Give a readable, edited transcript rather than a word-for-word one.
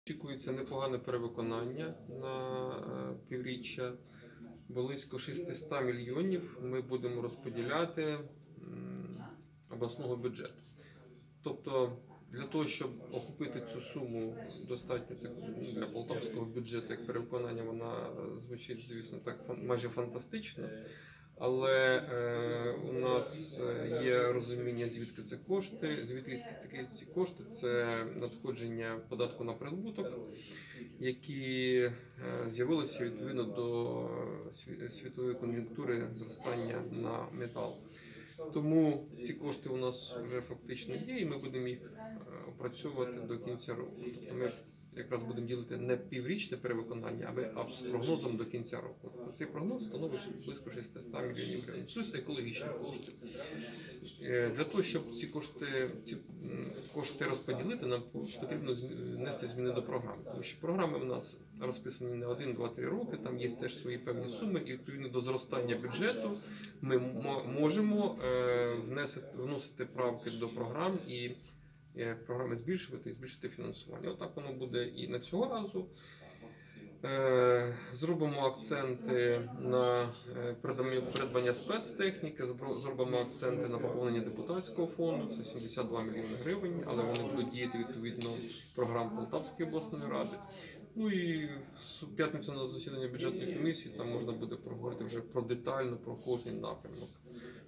Очікується непогане перевиконання на півріччя. Близько 600 мільйонів ми будемо розподіляти обласного бюджету. Тобто, для того, щоб охопити цю суму достатньо для полтавського бюджету, як перевиконання, вона звучить, звісно, так майже фантастично. Але у нас є розуміння, звідки це кошти. Звідки ці кошти? Це надходження податку на прибуток, які з'явилися відповідно до світової кон'юнктури зростання на метал. Тому ці кошти у нас вже фактично є, і ми будемо їх опрацьовувати до кінця року. Тобто ми якраз будемо ділити не піврічне перевиконання, а з прогнозом до кінця року. Цей прогноз становить близько 600 мільйонів гривень, плюс екологічні кошти. Для того, щоб ці кошти розподілити, нам потрібно внести зміни до програми. Тому що програми в нас розписані на 1, 2, 3 роки, там є теж свої певні суми, і відповідно до зростання бюджету ми можемо вносити правки до програм і програми збільшувати і збільшити фінансування. Отак воно буде і на цього разу. Зробимо акценти на придбання спецтехніки, зробимо акценти на поповнення депутатського фонду, це 72 мільйони гривень, але вони будуть діяти відповідно програм Полтавської обласної ради. Ну і в п'ятницю на засідання бюджетної комісії там можна буде проговорити вже детально про кожний напрямок.